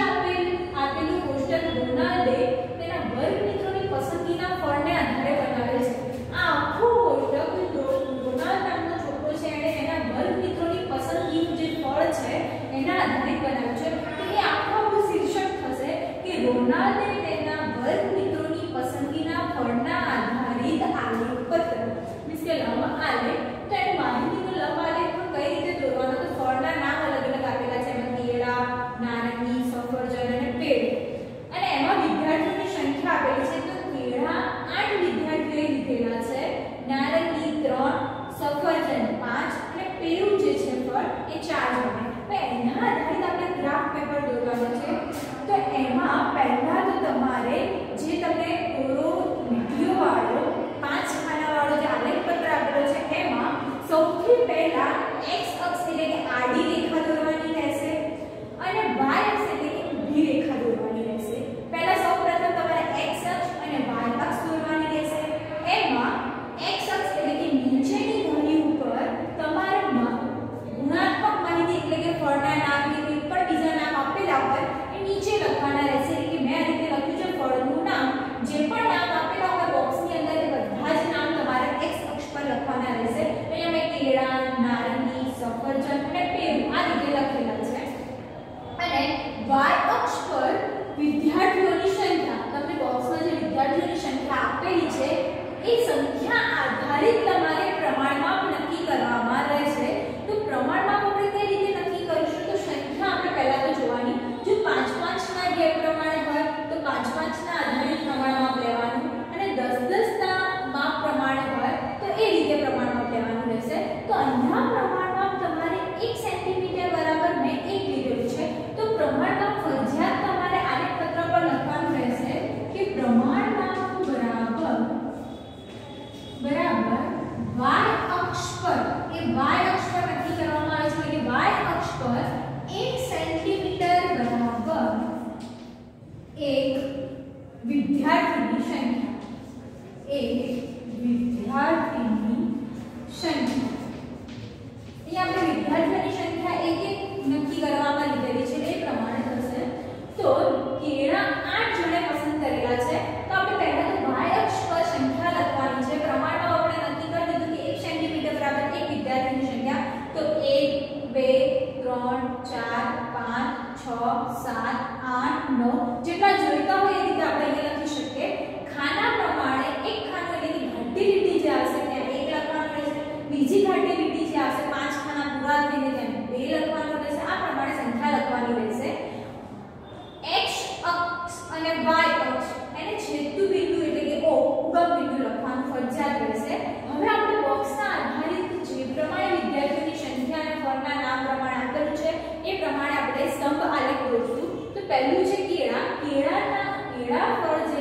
આપેલું પોસ્ટર રોનાલ્ડે તેના વર્ગ મિત્રોની પસંદગીના ફળને આધારે બનાવેલ છે. આ આખું પોસ્ટર રોનાલ્ડ નામનો છોકરો છે એને એના વર્ગ મિત્રોની પસંદગીનું જે ફળ છે એના આધારિત બનાવ્યું છે. તો એ આખું શીર્ષક થશે કે રોનાલ્ડે તેના વર્ગ મિત્રોની પસંદગીના ફળના આધારિત આલેખ પત્ર. મીન્સ કે લંબ આલેખ. તો એ માહિતીનો લંબ આલેખ પણ કઈ રીતે દોરવાનો? તો ફળના નામ અલગ અલગ આપેલા છે. એમાં કેળા, નારંગી, સફરજન અને પેડ. અને એમાં વિદ્યાર્થીઓની સંખ્યા આપેલી છે. તો કેળા 8 વિદ્યાર્થીઓએ લીધેલા છે, નારંગી 3, સફરજન 5 અને પેરું જે છે ફળ એ 4 જણે. તો એના આધારિત આપણે ગ્રાફ પેપર દોરવાનો છે. તો એમાં પહેલા તો તમારે જે તમને કોરો લીટીઓ વાળો 5 ખાના વાળો જે આલેખ પત્ર આપેલો છે એમાં સૌથી પહેલા x અક્ષ એટલે કે આડી રેખા દોરવાની રહેશે અને y અક્ષ એટલે કે ઊભી રેખા દોરવાની રહેશે. પહેલા સૌપ્રથમ તમારે x અક્ષ અને y અક્ષ દોરવાની રહેશે. એમાં x અક્ષ એટલે કે નીચેની ધરી ઉપર તમારે ગુણાત્મક માહિતી એટલે કે ફળના નામ કે કોઈ પણ બીજા નામ આપેલા હોય એ નીચે લખવાના રહેશે. એટલે કે મેં આ રીતે લખ્યું છે ફળનું નામ, જે પણ નામ આપેલા હોય બોક્સની અંદર એ બધા જ નામ તમારે x અક્ષ પર લખવાના રહેશે. અહીંયા મેં કેળા, નારંગી, સફરજન અને પેરું આ રીતે લખેલા છે. અને y અક્ષ પર વિદ્યાર્થીઓની સંખ્યા, તમને બોક્સમાં જે વિદ્યાર્થીઓની સંખ્યા આપેલી છે એ સંખ્યા આધારિત તમારે પ્રમાણમાપ નક્કી કરવામાં રહેશે. તો પ્રમાણમાપ આપણે કઈ રીતે નક્કી કરીશું? તો સંખ્યા આપણે પહેલા તો જોવાની. જો 5-5 ના ગેપ પ્રમાણે હોય તો 5-5 ના આધારિત પ્રમાણમાપ લેવાનું અને 10-10 ના માપ પ્રમાણે હોય તો એ રીતે પ્રમાણમાપ લેવાનું રહેશે. તો અહીંયા પ્રમાણમાપ તમારે 1 સેન્ટીમીટર બરાબર મેં 1 લીધેલું છે. તો પ્રમાણમાપ ફરજિયાત તમારે આલેખ પત્ર પર લખવાનું રહેશે કે પ્રમાણમાપ બરાબર y અક્ષ પર, એ y અક્ષ પર નક્કી કરવામાં આવે છે કે y અક્ષ પર 1 સેન્ટીમીટર બરાબર 1 વિદ્યાર્થીની સંખ્યા, 1 વિદ્યાર્થીની સંખ્યા. અહીંયા આપણે વિદ્યાર્થીઓની સંખ્યા 1 નક્કી કરવામાં લીધેલી છે. એ પ્રમાણે થશે. તો કેળા 8 જણે પસંદ કરેલા છે. તો આપણે પહેલા તો y અક્ષ પર સંખ્યા લખવાની છે. પ્રમાણમાં આપણે નક્કી કરી દીધું કે 1 સેન્ટીમીટર બરાબર 1 વિદ્યાર્થીની સંખ્યા. તો 1 2 3 4 5 6 7 8 9 જેટલા જોઈતા હોય એ રીતે આપણે અહીંયા લખી શકીએ. ખાના પ્રમાણે એક ખાનું એટલે કે ઘાટી લીટી જે આવશે ત્યાં 1 લખવાનું રહેશે. બીજી ઘાટી લીટી જે આવશે 5 ખાના પૂરા થઈને ત્યાં 2 લખવાનું રહેશે. આ પ્રમાણે સંખ્યા લખવાની રહેશે. x અક્ષ અને y અક્ષ એને છેદતું બિંદુ એટલે કે O ઉગમ બિંદુ લખવાનું ફરજિયાત રહેશે. હવે આપણે બોક્સના આધારિત જે પ્રમાણે વિદ્યાર્થીઓની સંખ્યા અને ફળના નામ પ્રમાણે આપેલું છે એ પ્રમાણે આપણે સ્તંભ આલેખ દોરશું. તો પહેલું છે કેળા. કેળા ફળ